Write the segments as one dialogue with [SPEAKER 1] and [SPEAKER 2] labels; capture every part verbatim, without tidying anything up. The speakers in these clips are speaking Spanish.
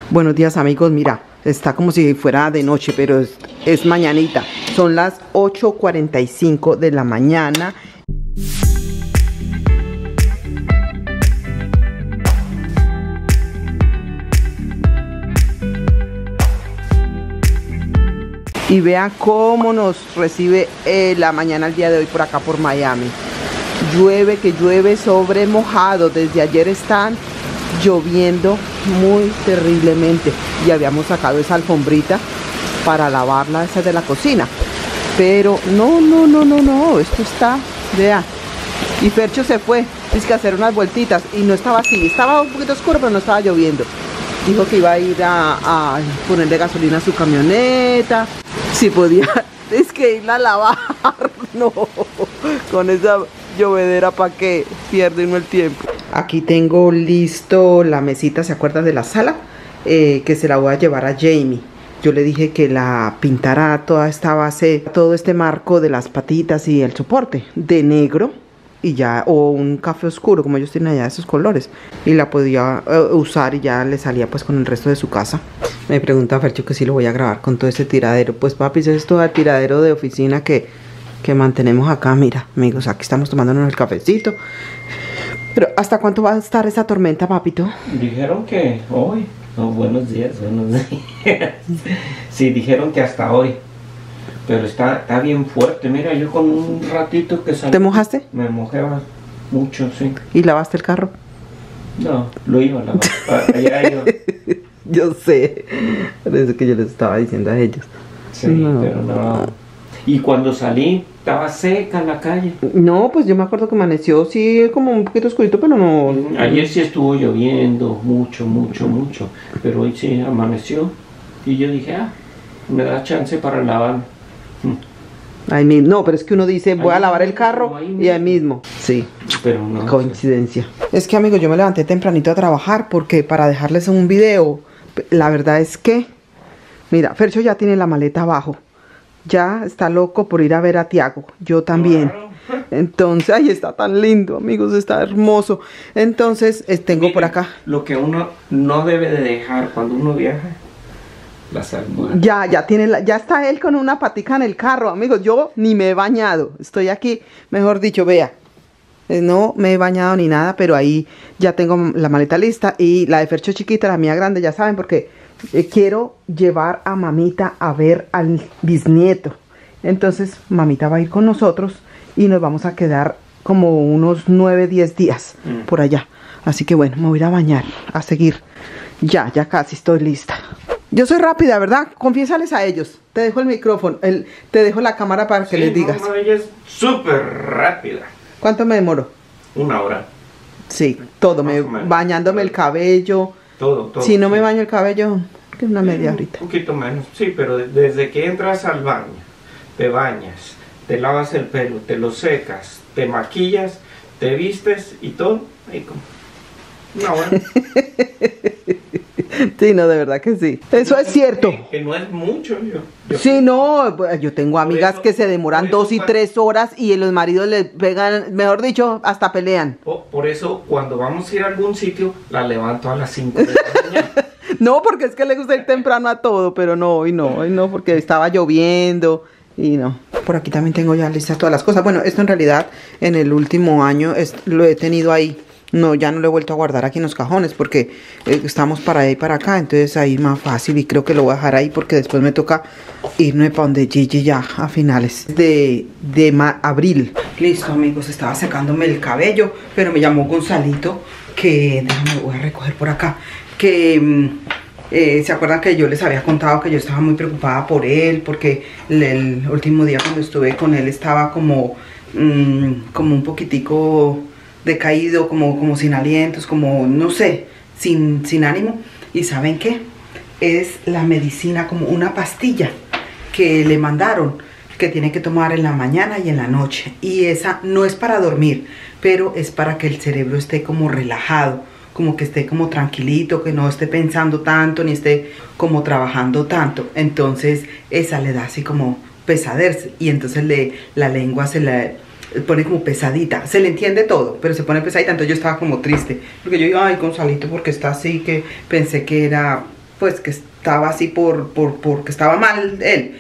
[SPEAKER 1] Buenos días, amigos. Mira, está como si fuera de noche, pero es, es mañanita. Son las ocho cuarenta y cinco de la mañana. Y vean cómo nos recibe eh, la mañana el día de hoy por acá por Miami. Llueve, que llueve sobre mojado. Desde ayer están lloviendo muy terriblemente. Y habíamos sacado esa alfombrita para lavarla, esa de la cocina. Pero no, no, no, no, no. Esto está, vean. Y Fercho se fue, es que a hacer unas vueltitas. Y no estaba así, estaba un poquito oscuro, pero no estaba lloviendo. Dijo que iba a ir a, a ponerle gasolina a su camioneta. Si podía, es que irla a lavar. No, con esa llovedera, ¿para qué? Pierde uno el tiempo. Aquí tengo listo la mesita, ¿se acuerdan de la sala? Eh, que se la voy a llevar a Jamie. Yo le dije que la pintara toda esta base, todo este marco de las patitas y el soporte de negro. Y ya, o un café oscuro, como ellos tienen allá esos colores. Y la podía uh, usar y ya le salía pues con el resto de su casa. Me pregunta Fercho que si lo voy a grabar con todo ese tiradero. Pues papi, eso es todo el tiradero de oficina que, que mantenemos acá. Mira, amigos, aquí estamos tomándonos el cafecito. Pero ¿hasta cuánto va a estar esa tormenta, papito?
[SPEAKER 2] Dijeron que hoy. Oh, buenos días, buenos días. Sí, dijeron que hasta hoy. Pero está, está bien fuerte. Mira, yo con un ratito que salí.
[SPEAKER 1] ¿Te mojaste?
[SPEAKER 2] Me mojé mucho, sí.
[SPEAKER 1] ¿Y lavaste el carro?
[SPEAKER 2] No, lo iba a lavar. Allá iba.
[SPEAKER 1] Yo sé. Por eso que yo les estaba diciendo a ellos.
[SPEAKER 2] Sí, no. Pero no. Y cuando salí, estaba seca la calle.
[SPEAKER 1] No, pues yo me acuerdo que amaneció, sí, como un poquito oscurito, pero no.
[SPEAKER 2] Ayer sí estuvo lloviendo, mucho, mucho, mucho. Pero hoy sí amaneció. Y yo dije, ah, me da chance para lavar.
[SPEAKER 1] Ahí mismo. No, pero es que uno dice, voy ahí a lavar el carro ahí y ahí mismo. Sí,
[SPEAKER 2] pero no.
[SPEAKER 1] Coincidencia. Es que, amigos, yo me levanté tempranito a trabajar porque para dejarles un video, la verdad es que, mira, Fercho ya tiene la maleta abajo. Ya está loco por ir a ver a Tiago. Yo también. Claro. Entonces, ay, está tan lindo, amigos, está hermoso. Entonces, eh, tengo Mire, por acá.
[SPEAKER 2] Lo que uno no debe de dejar cuando uno viaja. Las almohadas.
[SPEAKER 1] Ya, ya tiene la, ya está él con una patica en el carro, amigos. Yo ni me he bañado. Estoy aquí, mejor dicho, vea. Eh, no me he bañado ni nada, pero ahí ya tengo la maleta lista. Y la de Fercho chiquita, la mía grande, ya saben, porque eh, quiero llevar a mamita a ver al bisnieto. Entonces, mamita va a ir con nosotros y nos vamos a quedar como unos nueve, diez días mm. por allá. Así que bueno, me voy a ir a bañar, a seguir. Ya, ya casi estoy lista. Yo soy rápida, ¿verdad? Confiésales a ellos. Te dejo el micrófono, el, te dejo la cámara para que sí, les digas.
[SPEAKER 2] No, ella es súper rápida.
[SPEAKER 1] ¿Cuánto me demoro?
[SPEAKER 2] Una hora.
[SPEAKER 1] Sí, todo, me, bañándome el cabello.
[SPEAKER 2] Todo, todo.
[SPEAKER 1] Si no me baño el cabello, que una media horita.
[SPEAKER 2] Un poquito menos, sí, pero desde que entras al baño, te bañas, te lavas el pelo, te lo secas, te maquillas, te vistes y todo, ahí como una hora.
[SPEAKER 1] Sí, no, de verdad que sí. Eso no, es cierto.
[SPEAKER 2] Que, que no es mucho. Yo, yo
[SPEAKER 1] sí, no, yo tengo amigas eso, que se demoran dos y cuando, tres horas y los maridos les pegan, mejor dicho, hasta pelean.
[SPEAKER 2] Por, por eso, cuando vamos a ir a algún sitio, la levanto a las cinco de la mañana.
[SPEAKER 1] No, porque es que le gusta ir temprano a todo, pero no, hoy no, hoy no, porque estaba lloviendo y no. Por aquí también tengo ya listas todas las cosas. Bueno, esto en realidad en el último año es, lo he tenido ahí. No, ya no lo he vuelto a guardar aquí en los cajones porque eh, estamos para allá y para acá. Entonces ahí más fácil y creo que lo voy a dejar ahí porque después me toca irme para donde Gigi ya a finales de, de abril. Listo, amigos, estaba secándome el cabello, pero me llamó Gonzalito que, déjame, voy a recoger por acá, que eh, se acuerdan que yo les había contado que yo estaba muy preocupada por él porque el, el último día cuando estuve con él estaba como, mmm, como un poquitico decaído, como, como sin alientos, como no sé, sin, sin ánimo. Y ¿saben qué? Es la medicina, como una pastilla que le mandaron que tiene que tomar en la mañana y en la noche, y esa no es para dormir, pero es para que el cerebro esté como relajado, como que esté como tranquilito, que no esté pensando tanto ni esté como trabajando tanto. Entonces esa le da así como pesadez y entonces le, la lengua se le pone como pesadita, se le entiende todo, pero se pone pesadita. Entonces yo estaba como triste, porque yo digo, ay, Gonzalito, porque está así, que pensé que era pues que estaba así por, por, porque estaba mal él.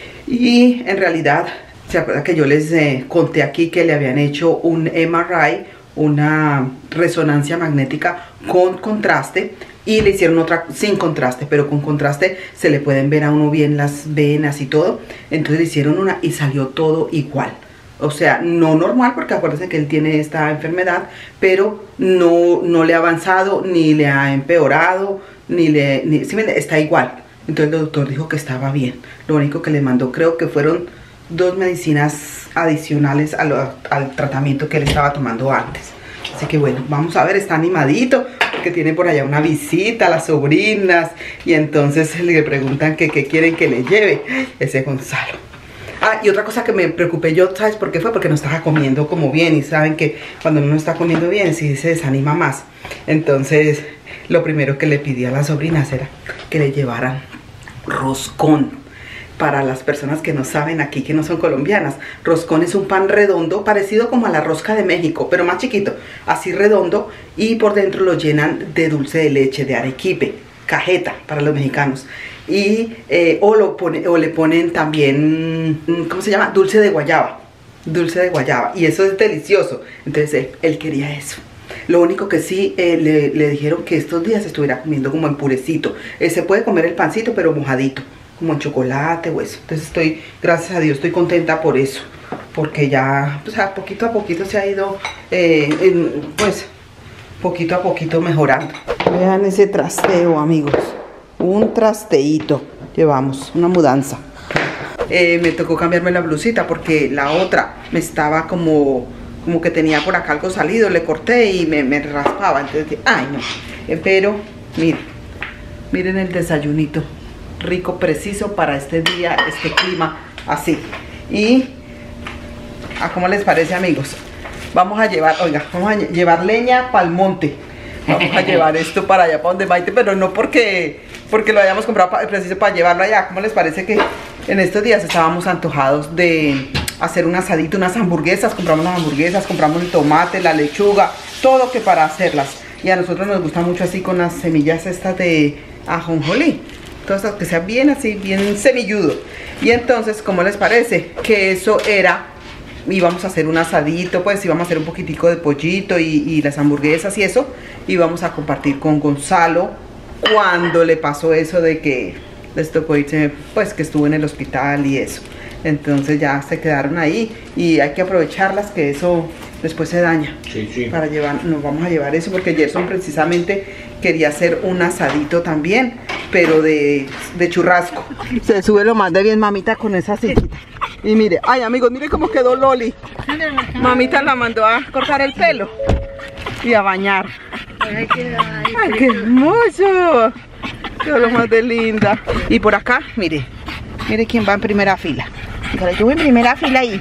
[SPEAKER 1] Y en realidad, ¿se acuerdan que yo les eh, conté aquí que le habían hecho un M R I, una resonancia magnética con contraste? Y le hicieron otra sin contraste, pero con contraste se le pueden ver a uno bien las venas y todo. Entonces le hicieron una y salió todo igual. O sea, no normal, porque acuérdense que él tiene esta enfermedad, pero no, no le ha avanzado, ni le ha empeorado, ni le... Ni, ¿sí? Está igual. Entonces el doctor dijo que estaba bien. Lo único que le mandó, creo que fueron dos medicinas adicionales a lo, al tratamiento que él estaba tomando antes. Así que bueno, vamos a ver, está animadito, porque tiene por allá una visita, las sobrinas, y entonces le preguntan que qué quieren que le lleve. Ese Gonzalo. Ah, y otra cosa que me preocupé yo, ¿sabes por qué fue? Porque no estaba comiendo como bien, y saben que cuando uno no está comiendo bien, sí se desanima más. Entonces, lo primero que le pedí a las sobrinas era que le llevaran roscón. Para las personas que no saben aquí, que no son colombianas, roscón es un pan redondo, parecido como a la rosca de México, pero más chiquito, así redondo, y por dentro lo llenan de dulce de leche, de arequipe, cajeta para los mexicanos. Y eh, o, lo pone, o le ponen también, ¿cómo se llama? Dulce de guayaba, dulce de guayaba, y eso es delicioso. Entonces él, él quería eso. Lo único que sí eh, le, le dijeron que estos días estuviera comiendo como en purecito. Eh, se puede comer el pancito, pero mojadito, como en chocolate o eso. Entonces estoy, gracias a Dios, estoy contenta por eso, porque ya, pues a poquito a poquito se ha ido, eh, en, pues, poquito a poquito mejorando. Vean ese trasteo, amigos, un trasteíto, llevamos, una mudanza. Eh, me tocó cambiarme la blusita porque la otra me estaba como, como que tenía por acá algo salido, le corté y me, me raspaba, entonces, ay no, eh, pero miren, miren el desayunito. Rico, preciso para este día, este clima, así. Y, ¿a cómo les parece, amigos? Vamos a llevar, oiga, vamos a llevar leña para el monte. Vamos a llevar esto para allá, para donde Maite, pero no porque, porque lo hayamos comprado para, preciso para llevarlo allá. ¿Cómo les parece que en estos días estábamos antojados de hacer un asadito, unas hamburguesas? Compramos las hamburguesas, compramos el tomate, la lechuga, todo que para hacerlas. Y a nosotros nos gusta mucho así con las semillas estas de ajonjolí. Todas que sea bien así, bien semilludo. Y entonces, ¿cómo les parece? Que eso era, íbamos a hacer un asadito, pues íbamos a hacer un poquitico de pollito y, y las hamburguesas y eso. Íbamos a compartir con Gonzalo cuando le pasó eso de que les tocó irse, pues que estuvo en el hospital y eso. Entonces ya se quedaron ahí y hay que aprovecharlas, que eso después se daña.
[SPEAKER 2] Sí, sí.
[SPEAKER 1] Para llevar, nos vamos a llevar eso porque Gerson precisamente quería hacer un asadito también, pero de, de churrasco. Se sube lo más de bien, mamita, con esa sillita. Y mire, ay amigos, mire cómo quedó Loli. Mamita la mandó a cortar el pelo y a bañar. Ay, qué hermoso. Quedó lo más de linda. Y por acá, mire, mire quién va en primera fila. Pero yo voy en primera fila ahí.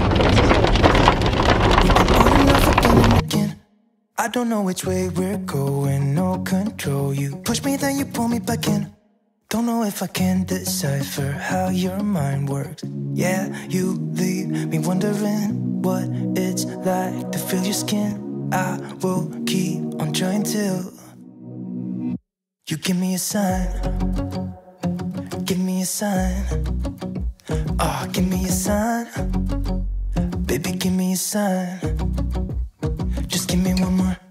[SPEAKER 3] I don't know which way we're going, no control. You push me, then you pull me back in. Don't know if I can decipher how your mind works. Yeah, you leave me wondering what it's like to feel your skin. I will keep on trying till you give me a sign. Give me a sign. Oh, give me a sign. Baby, give me a sign. Just give me one more.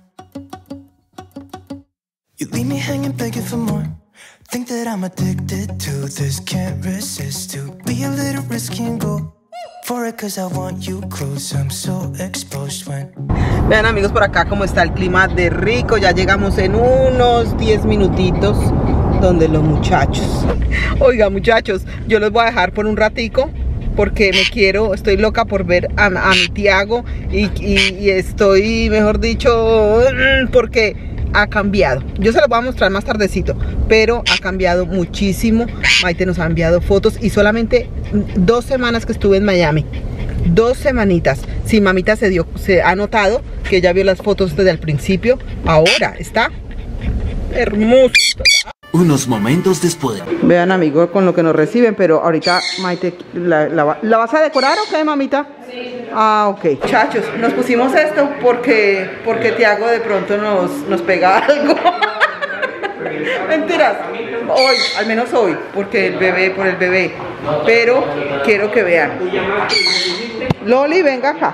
[SPEAKER 3] You leave me hanging, begging for more. Think that I'm addicted to this, can't resist to be a little risky and go for it, cause I want you close, I'm so exposed when...
[SPEAKER 1] Vean amigos por acá cómo está el clima de rico. Ya llegamos en unos diez minutitos donde los muchachos. Oiga muchachos, yo los voy a dejar por un ratico porque me quiero, estoy loca por ver a, a mi Tiago y, y, y estoy, mejor dicho, porque ha cambiado. Yo se los voy a mostrar más tardecito, pero ha cambiado muchísimo. Maite nos ha enviado fotos y solamente dos semanas que estuve en Miami, dos semanitas. Sí, mamita se dio, se ha notado que ella vio las fotos desde el principio. Ahora está hermoso.
[SPEAKER 4] Unos momentos después.
[SPEAKER 1] Vean amigos con lo que nos reciben, pero ahorita Maite, ¿la, la, ¿la vas a decorar o qué, mamita? Sí. Ah, ok. Muchachos, nos pusimos esto porque porque Tiago de pronto nos, nos pega algo. Mentiras. Hoy, al menos hoy, porque el bebé, por el bebé. Pero quiero que vean. Loli, venga acá.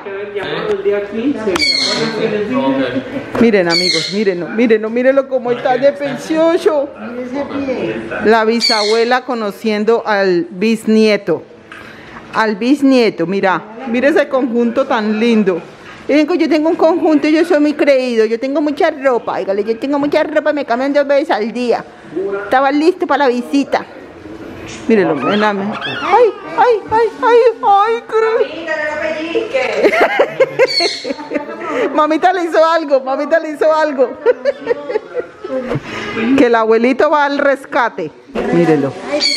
[SPEAKER 1] Miren, amigos, mírenlo, mírenlo, mírenlo cómo está de precioso. La bisabuela conociendo al bisnieto. Al bisnieto, mira, mira ese conjunto tan lindo. Yo tengo un conjunto, yo soy muy creído, yo tengo mucha ropa, dígale, yo tengo mucha ropa, me cambian dos veces al día. Estaba listo para la visita. Mírenlo, en la... Ay, ay, ay, ay, ay, cruz. Mamita le hizo algo, mamita le hizo algo. Que el abuelito va al rescate. Mírenlo.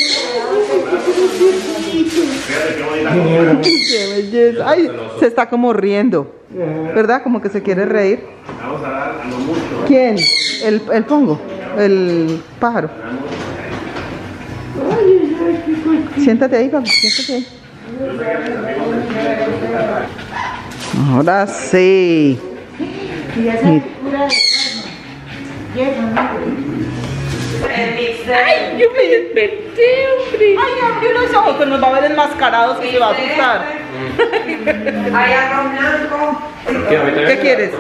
[SPEAKER 1] Qué belleza. Ay, se está como riendo, ¿verdad? Como que se quiere reír. ¿Quién? El, el pongo, el pájaro. Siéntate ahí, papi, siéntate ahí. Ahora sí. Ay, yo me desperté, hombre. Ay, abrió los ojos, pero nos va a ver enmascarados y se va a asustar.
[SPEAKER 5] Hay arroz blanco.
[SPEAKER 1] ¿Qué quieres?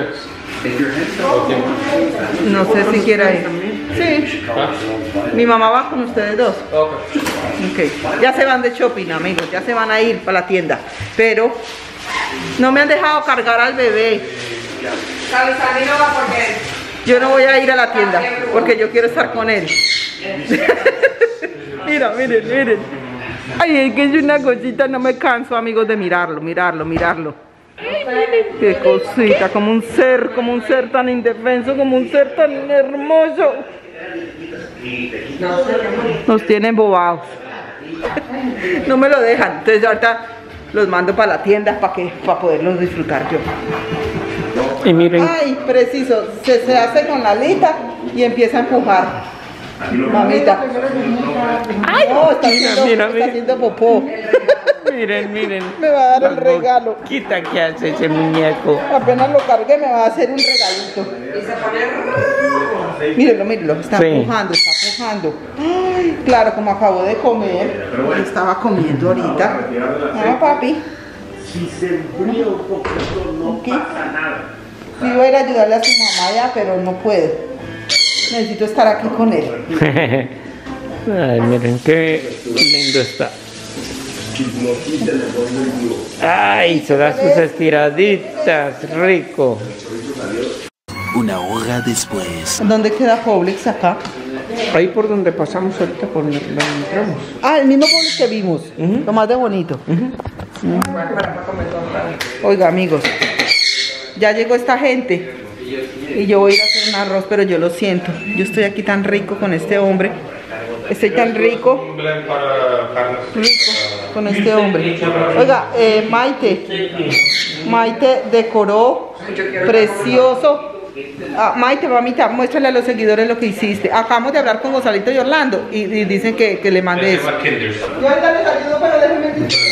[SPEAKER 1] No sé si quiera ir. Sí. Mi mamá va con ustedes dos. Ok. Ya se van de shopping, amigos. Ya se van a ir para la tienda. Pero no me han dejado cargar al bebé. Yo no voy a ir a la tienda porque yo quiero estar con él. Mira, miren, miren. Ay, es que es una cosita, no me canso, amigos, de mirarlo, mirarlo, mirarlo. Ay, miren, qué cosita, como un ser, como un ser tan indefenso, como un ser tan hermoso. Nos tienen bobados. No me lo dejan, entonces ahorita los mando para la tienda para que, para poderlos disfrutar yo.
[SPEAKER 2] Y miren.
[SPEAKER 1] Ay, preciso, se, se hace con la alita y empieza a empujar. Mamita. Ay, no, está haciendo,
[SPEAKER 2] mira,
[SPEAKER 1] está
[SPEAKER 2] mira.
[SPEAKER 1] haciendo popó.
[SPEAKER 2] Miren, miren.
[SPEAKER 1] Me va a dar el regalo.
[SPEAKER 2] Quita que hace ese muñeco.
[SPEAKER 1] Apenas lo cargue me va a hacer un regalito. Mírenlo, mírenlo, está
[SPEAKER 2] Sí.
[SPEAKER 1] empujando, está empujando. Ay, claro, como acabo de comer, estaba comiendo ahorita. Ah, papi. Ok. Yo iba a ir a ayudarle a su mamá ya, pero no puedo. Necesito estar aquí con él.
[SPEAKER 2] Ay, miren qué lindo está. Ay, se da sus estiraditas, rico.
[SPEAKER 4] Una hora después.
[SPEAKER 1] ¿Dónde queda Publix acá?
[SPEAKER 2] Ahí por donde pasamos ahorita, por donde entramos.
[SPEAKER 1] Ah, el mismo Publix que vimos.
[SPEAKER 2] Uh-huh.
[SPEAKER 1] Lo más de bonito. Uh-huh. Mm. Oiga, amigos, ya llegó esta gente y yo voy a ir a hacer un arroz, pero yo lo siento. Yo estoy aquí tan rico con este hombre. Estoy tan rico, rico con este hombre. Oiga, eh, Maite, Maite decoró precioso. Ah, Maite, mamita, muéstrale a los seguidores lo que hiciste. Acabamos de hablar con Gonzalito y Orlando y, y dicen que, que le mande eso. Yo ahorita les ayudo, pero déjenme decir.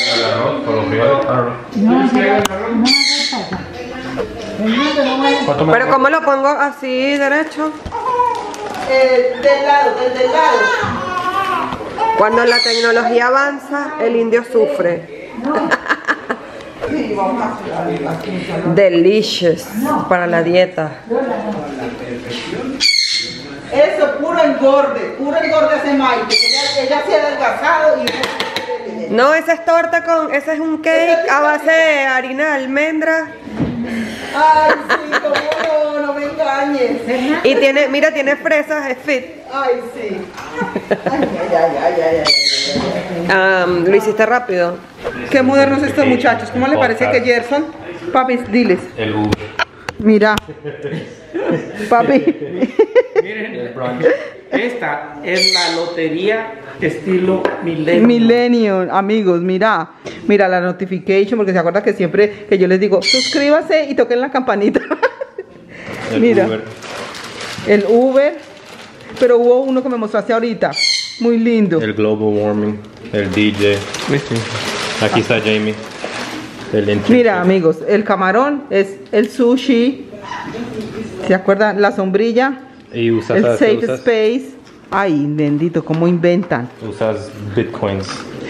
[SPEAKER 5] Pero ¿cómo lo pongo así derecho?
[SPEAKER 1] Eh, del lado, del, del lado.
[SPEAKER 5] Cuando la tecnología avanza, el indio sufre.
[SPEAKER 1] Sí, vamos a hacer.
[SPEAKER 5] Delicious para la dieta.
[SPEAKER 1] Eso, puro engorde, puro engorde hace Maite, que ella, ella se ha adelgazado y...
[SPEAKER 5] No, esa es torta con, ese es un cake a base de harina de almendra.
[SPEAKER 1] Ay, sí, cómo no, no me engañes.
[SPEAKER 5] Y tiene, mira, tiene fresas, es fit.
[SPEAKER 1] Ay, sí. Ay, ay, ay, ay, ay, ay.
[SPEAKER 5] Um, lo hiciste rápido.
[SPEAKER 1] Qué modernos estos muchachos. ¿Cómo le parece que Gerson? Papi, diles.
[SPEAKER 6] El Uber.
[SPEAKER 1] Mira. Papi.
[SPEAKER 2] Miren, esta es la lotería estilo Millennium.
[SPEAKER 1] Millennium, amigos, mira. Mira la notification, porque se acuerda que siempre que yo les digo, suscríbase y toquen la campanita.
[SPEAKER 6] El
[SPEAKER 1] Mira.
[SPEAKER 6] Uber.
[SPEAKER 1] El Uber. Pero hubo uno que me mostraste ahorita. Muy lindo.
[SPEAKER 6] El Global Warming. El D J. Aquí está Jamie. El enchufe.
[SPEAKER 1] Mira, amigos, el camarón es el sushi. ¿Se acuerdan? La sombrilla.
[SPEAKER 6] Y usa,
[SPEAKER 1] El
[SPEAKER 6] ¿sabes
[SPEAKER 1] safe
[SPEAKER 6] qué usas?
[SPEAKER 1] space. Ay, bendito, cómo inventan.
[SPEAKER 6] Usas bitcoins.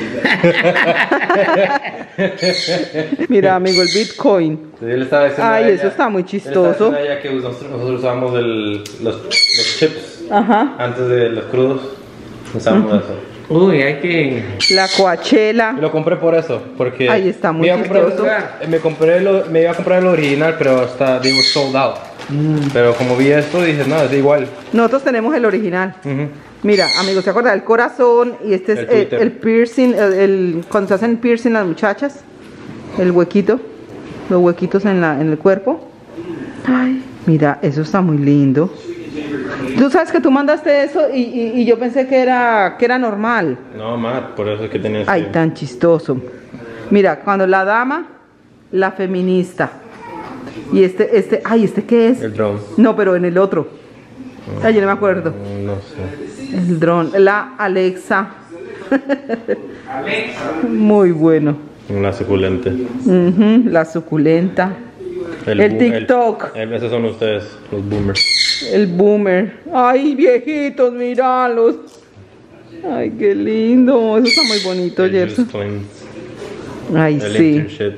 [SPEAKER 1] Mira, amigo, el Bitcoin.
[SPEAKER 6] Sí, él estaba diciendo
[SPEAKER 1] Ay,
[SPEAKER 6] a ella-
[SPEAKER 1] eso está muy
[SPEAKER 6] él
[SPEAKER 1] chistoso.
[SPEAKER 6] estaba diciendo a ella que nosotros, nosotros usábamos el, los, los chips
[SPEAKER 1] Ajá.
[SPEAKER 6] antes de los crudos. Usábamos eso.
[SPEAKER 2] Uy, hay que...
[SPEAKER 1] La Coachella.
[SPEAKER 6] Y lo compré por eso, porque
[SPEAKER 1] Ay, está muy
[SPEAKER 6] me iba a comprar,
[SPEAKER 1] chistoso.
[SPEAKER 6] me, compré lo, me iba a comprar el original, pero hasta they were sold out.
[SPEAKER 1] Mm.
[SPEAKER 6] Pero como vi esto dije, no, es igual.
[SPEAKER 1] Nosotros tenemos el original.
[SPEAKER 6] Ujú.
[SPEAKER 1] Mira, amigos, ¿se acuerdan? El corazón y este es
[SPEAKER 6] El
[SPEAKER 1] el,
[SPEAKER 6] Twitter.
[SPEAKER 1] el piercing, el, el- cuando se hacen piercing las muchachas, el huequito, los huequitos en, la, en el cuerpo. Ay, mira, eso está muy lindo. Tú sabes que tú mandaste eso y, y- y yo pensé que era, que era normal.
[SPEAKER 6] No, Matt, por eso es que tenías
[SPEAKER 1] Ay,
[SPEAKER 6] que...
[SPEAKER 1] tan chistoso. Mira, cuando la dama, la feminista. Y este, este, ay, ¿este qué es?
[SPEAKER 6] El drone.
[SPEAKER 1] No, pero en el otro. Ay, yo no me acuerdo.
[SPEAKER 6] No sé.
[SPEAKER 1] El dron, la Alexa.
[SPEAKER 2] Alexa.
[SPEAKER 1] Muy bueno.
[SPEAKER 6] Una suculente.
[SPEAKER 1] Ujú, la suculenta. El
[SPEAKER 6] bu-
[SPEAKER 1] TikTok.
[SPEAKER 6] el- esos son ustedes, los boomers.
[SPEAKER 1] El boomer. Ay, viejitos, míralos. Ay, qué lindo. Eso está muy bonito,
[SPEAKER 6] El
[SPEAKER 1] Gerson.
[SPEAKER 6] Juice Cleanse,
[SPEAKER 1] Ay,
[SPEAKER 6] el
[SPEAKER 1] sí.
[SPEAKER 6] internship.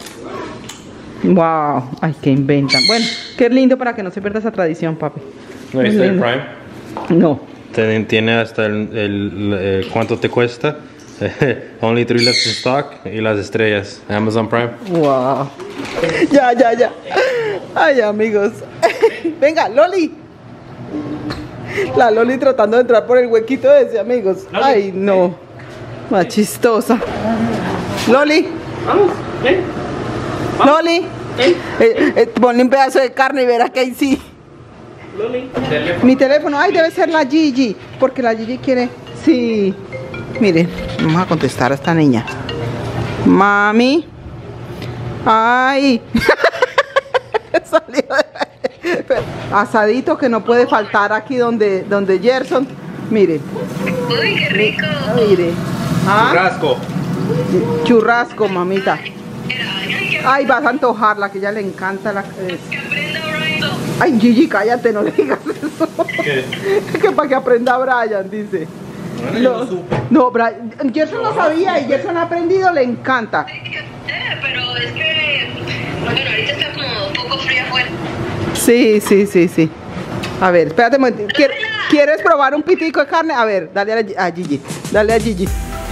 [SPEAKER 1] Wow. Ay, qué inventan. Bueno, qué lindo para que no se pierda esa tradición, papi.
[SPEAKER 6] ¿No
[SPEAKER 1] Muy
[SPEAKER 6] viste el
[SPEAKER 1] lindo.
[SPEAKER 6] Prime?
[SPEAKER 1] No.
[SPEAKER 6] Tiene, tiene hasta el, el- eh, cuánto te cuesta. Only three left in stock y las estrellas. Amazon Prime.
[SPEAKER 1] Wow. Ya, ya, ya. Ay, amigos. Venga, Loli. La Loli tratando de entrar por el huequito ese, amigos. Ay, no. Más chistosa. Loli.
[SPEAKER 2] Vamos, ven.
[SPEAKER 1] Loli.
[SPEAKER 2] Ven.
[SPEAKER 1] Eh, eh, ponle un pedazo de carne y verás que ahí sí.
[SPEAKER 2] Loli, teléfono.
[SPEAKER 1] Mi teléfono, ay, debe ser la Gigi. Porque la Gigi quiere. Sí. Miren, vamos a contestar a esta niña. Mami. Ay. Salió de- Asadito que no puede faltar aquí donde, donde Gerson. Miren.
[SPEAKER 7] Uy, qué rico.
[SPEAKER 1] Miren. Ah,
[SPEAKER 6] Churrasco.
[SPEAKER 1] churrasco, mamita.
[SPEAKER 7] Ay, que,
[SPEAKER 1] Ay, vas a antojarla, que a ella le encanta la. eh.
[SPEAKER 7] que aprenda Brian.
[SPEAKER 1] Ay, Gigi, cállate, no le digas eso.
[SPEAKER 6] ¿Qué?
[SPEAKER 1] Que para que aprenda Brian, dice.
[SPEAKER 6] Bueno, yo
[SPEAKER 1] No,
[SPEAKER 6] lo supe.
[SPEAKER 1] no, Brian, Gerson no sabía y Gerson ha aprendido, le encanta.
[SPEAKER 7] Ay, que usted, pero es que. Bueno, ahorita está como un poco fría afuera.
[SPEAKER 1] Sí, sí, sí, sí. A ver, espérate un momento. ¿Quier- ¿Quieres probar un pitico de carne? A ver, dale a, la- a Gigi. Dale a Gigi.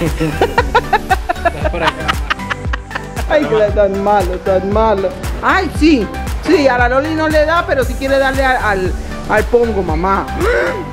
[SPEAKER 1] Ay, que tan malo, tan malo. Ay, sí. Sí, a la Loli no le da, pero sí quiere darle al, al, al pongo, mamá.